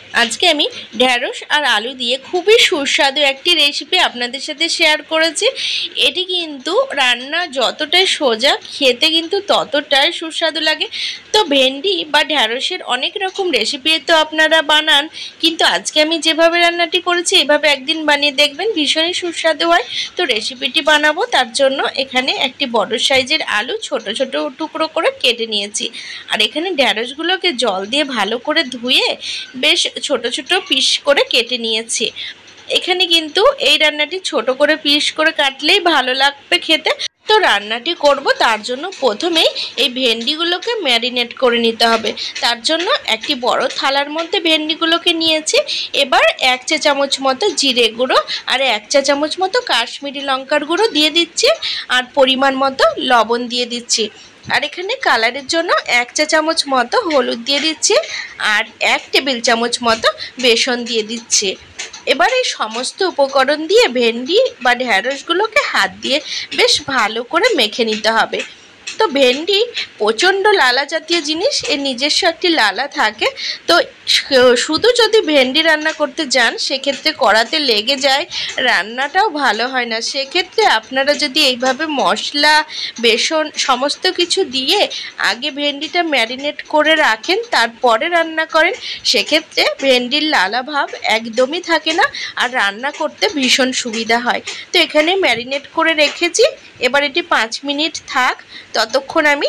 আজকে আমি ঢ্যাঁড়স আর আলু দিয়ে খুবই সুস্বাদু একটি রেসিপি আপনাদের সাথে শেয়ার করেছি। এটি কিন্তু রান্না যতটাই সোজা, খেতে কিন্তু ততটাই সুস্বাদু লাগে। তো ভেন্ডি বা ঢ্যাঁড়সের অনেক রকম রেসিপি তো আপনারা বানান, কিন্তু আজকে আমি যেভাবে রান্নাটি করেছি এভাবে একদিন বানিয়ে দেখবেন, ভীষণই সুস্বাদু হয়। তো রেসিপিটি বানাবো, তার জন্য এখানে একটি বড় সাইজের আলু ছোট ছোট টুকরো করে কেটে নিয়েছি। আর এখানে ঢ্যাঁড়সগুলোকে জল দিয়ে ভালো করে ধুয়ে বেশ ছোট ছোট পিস করে কেটে নিয়েছি। এখানে কিন্তু এই রান্নাটি ছোট করে পিস করে কাটলেই ভালো লাগবে খেতে। তো রান্নাটি করব, তার জন্য প্রথমেই এই ভেন্ডিগুলোকে ম্যারিনেট করে নিতে হবে। তার জন্য একটি বড় থালার মধ্যে ভেন্ডিগুলোকে নিয়েছি। এবার 1 চা চামচ মতো জিরে গুঁড়ো আর 1 চা চামচ মতো কাশ্মীরি লঙ্কার গুঁড়ো দিয়ে দিচ্ছি, আর পরিমাণ মতো লবণ দিয়ে দিচ্ছি। আর এখানে কালারের জন্য 1 চা চামচ মতো হলুদ দিয়ে দিচ্ছি, আর 1 টেবিল চামচ মতো বেসন দিয়ে দিচ্ছি। এবার এই সমস্ত উপকরণ দিয়ে ভেন্ডি বা ঢ্যাঁড়সগুলোকে হাত দিয়ে বেশ ভালো করে মেখে নিতে হবে। তো ভেন্ডি প্রচণ্ড লালা জাতীয় জিনিস, এর নিজস্ব একটি লালা থাকে। তো শুধু যদি ভেন্ডি রান্না করতে যান সেক্ষেত্রে কড়াতে লেগে যায়, রান্নাটাও ভালো হয় না। সেক্ষেত্রে আপনারা যদি এইভাবে মশলা, বেসন সমস্ত কিছু দিয়ে আগে ভেন্ডিটা ম্যারিনেট করে রাখেন, তারপরে রান্না করেন, সেক্ষেত্রে ভেন্ডির লালা ভাব একদমই থাকে না, আর রান্না করতে ভীষণ সুবিধা হয়। তো এখানে ম্যারিনেট করে রেখেছি। এবার এটি 5 মিনিট থাক, ততক্ষণ আমি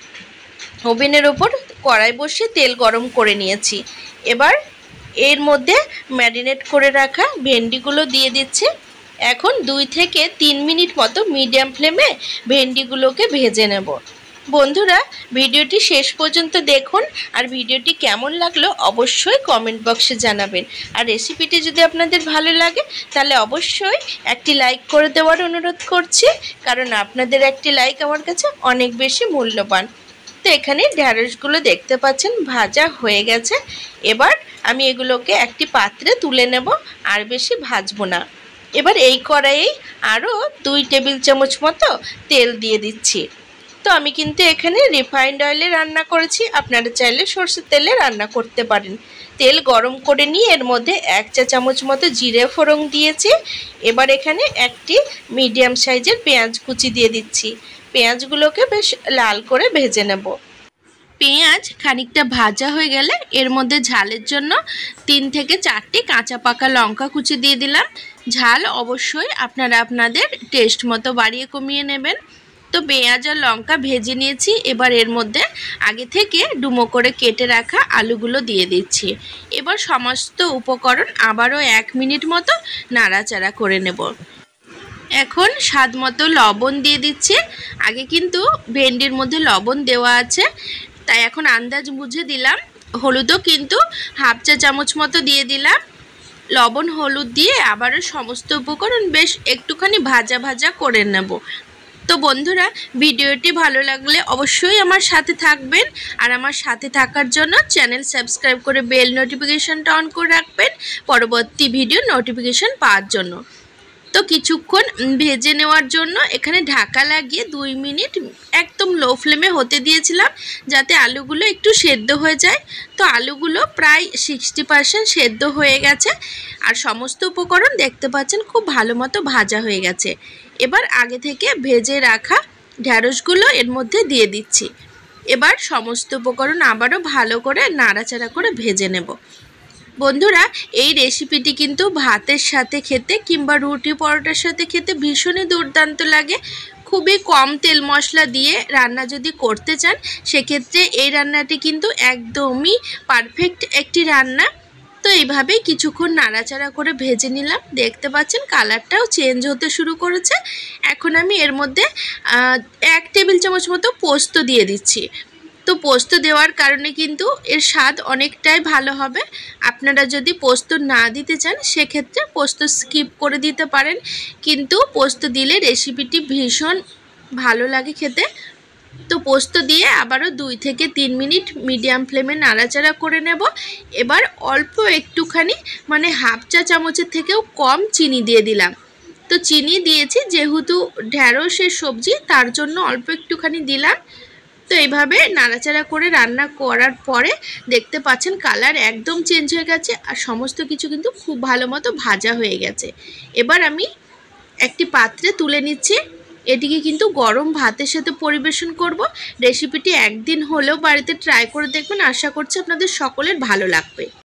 ওভেনের ওপর কড়াই বসিয়ে তেল গরম করে নিয়েছি। এবার এর মধ্যে ম্যারিনেট করে রাখা ভেন্ডিগুলো দিয়ে দিচ্ছি। এখন 2 থেকে 3 মিনিট মতো মিডিয়াম ফ্লেমে ভেন্ডিগুলোকে ভেজে নেব। বন্ধুরা, ভিডিওটি শেষ পর্যন্ত দেখুন, আর ভিডিওটি কেমন লাগলো অবশ্যই কমেন্ট বক্সে জানাবেন। আর রেসিপিটি যদি আপনাদের ভালো লাগে তাহলে অবশ্যই একটি লাইক করে দেওয়ার অনুরোধ করছি, কারণ আপনাদের একটি লাইক আমার কাছে অনেক বেশি মূল্যবান। তো এখানে ঢ্যাঁড়সগুলো দেখতে পাচ্ছেন ভাজা হয়ে গেছে। এবার আমি এগুলোকে একটি পাত্রে তুলে নেব, আর বেশি ভাজবো না। এবার এই কড়াইয়ে আরও 2 টেবিল চামচ মতো তেল দিয়ে দিচ্ছি। তো আমি কিন্তু এখানে রিফাইন্ড অয়েলে রান্না করেছি, আপনারা চাইলে সরষের তেলে রান্না করতে পারেন। তেল গরম করে নিয়ে এর মধ্যে 1 চা চামচ মতো জিরে ফোড়ন দিয়েছি। এবার এখানে একটি মিডিয়াম সাইজের পেঁয়াজ কুচি দিয়ে দিচ্ছি। পেঁয়াজগুলোকে বেশ লাল করে ভেজে নেব। পেঁয়াজ খানিকটা ভাজা হয়ে গেলে এর মধ্যে ঝালের জন্য 3 থেকে 4টি কাঁচা পাকা লঙ্কা কুচি দিয়ে দিলাম। ঝাল অবশ্যই আপনারা আপনাদের টেস্ট মতো বাড়িয়ে কমিয়ে নেবেন। তো পেঁয়াজ আর লঙ্কা ভেজে নিয়েছি। এবার এর মধ্যে আগে থেকে ডুমো করে কেটে রাখা আলুগুলো দিয়ে দিচ্ছি। এবার সমস্ত উপকরণ আবারও 1 মিনিট মতো নাড়াচাড়া করে নেব। এখন স্বাদ মতো লবণ দিয়ে দিচ্ছি। আগে কিন্তু ভেন্ডির মধ্যে লবণ দেওয়া আছে, তাই এখন আন্দাজ বুঝে দিলাম। হলুদও কিন্তু 1/2 চা চামচ মতো দিয়ে দিলাম। লবণ হলুদ দিয়ে আবারও সমস্ত উপকরণ বেশ একটুখানি ভাজা ভাজা করে নেব। তো বন্ধুরা, ভিডিওটি ভালো লাগলে অবশ্যই আমার সাথে থাকবেন, আর আমার সাথে থাকার জন্য চ্যানেল সাবস্ক্রাইব করে বেল নোটিফিকেশনটা অন করে রাখবেন পরবর্তী ভিডিও নোটিফিকেশন পাওয়ার জন্য। তো কিছুক্ষণ ভেজে নেওয়ার জন্য এখানে ঢাকা লাগিয়ে 2 মিনিট একদম লো ফ্লেমে হতে দিয়েছিলাম, যাতে আলুগুলো একটু সেদ্ধ হয়ে যায়। তো আলুগুলো প্রায় 60% সেদ্ধ হয়ে গেছে, আর সমস্ত উপকরণ দেখতে পাচ্ছেন খুব ভালো মতো ভাজা হয়ে গেছে। এবার আগে থেকে ভেজে রাখা ঢ্যাঁড়সগুলো এর মধ্যে দিয়ে দিচ্ছি। এবার সমস্ত উপকরণ আবারও ভালো করে নাড়াচাড়া করে ভেজে নেব। বন্ধুরা, এই রেসিপিটি কিন্তু ভাতের সাথে খেতে কিংবা রুটি পরোটার সাথে খেতে ভীষণই দুর্দান্ত লাগে। খুবই কম তেল মশলা দিয়ে রান্না যদি করতে চান সেক্ষেত্রে এই রান্নাটি কিন্তু একদমই পারফেক্ট একটি রান্না। তো এইভাবেই কিছুক্ষণ নাড়াচাড়া করে ভেজে নিলাম। দেখতে পাচ্ছেন কালারটাও চেঞ্জ হতে শুরু করেছে। এখন আমি এর মধ্যে 1 টেবিল চামচ মতো পোস্ত দিয়ে দিচ্ছি। তো পোস্ত দেওয়ার কারণে কিন্তু এর স্বাদ অনেকটাই ভালো হবে। আপনারা যদি পোস্ত না দিতে চান সেক্ষেত্রে পোস্ত স্কিপ করে দিতে পারেন, কিন্তু পোস্ত দিলে রেসিপিটি ভীষণ ভালো লাগে খেতে। তো পোস্ত দিয়ে আবারও 2 থেকে 3 মিনিট মিডিয়াম ফ্লেমে নাড়াচাড়া করে নেব। এবার অল্প একটুখানি, মানে 1/2 চা চামচের থেকেও কম চিনি দিয়ে দিলাম। তো চিনি দিয়েছি যেহেতু ঢ্যাঁড়সের সবজি, তার জন্য অল্প একটুখানি দিলাম। তো এইভাবে নাড়াচাড়া করে রান্না করার পরে দেখতে পাচ্ছেন কালার একদম চেঞ্জ হয়ে গেছে আর সমস্ত কিছু কিন্তু খুব ভালো মতো ভাজা হয়ে গেছে। এবার আমি একটি পাত্রে তুলে নিচ্ছি। এটিকে কিন্তু গরম ভাতের সাথে পরিবেশন করব। রেসিপিটি একদিন হলেও বাড়িতে ট্রাই করে দেখবেন, আশা করছি আপনাদের সকলের ভালো লাগবে।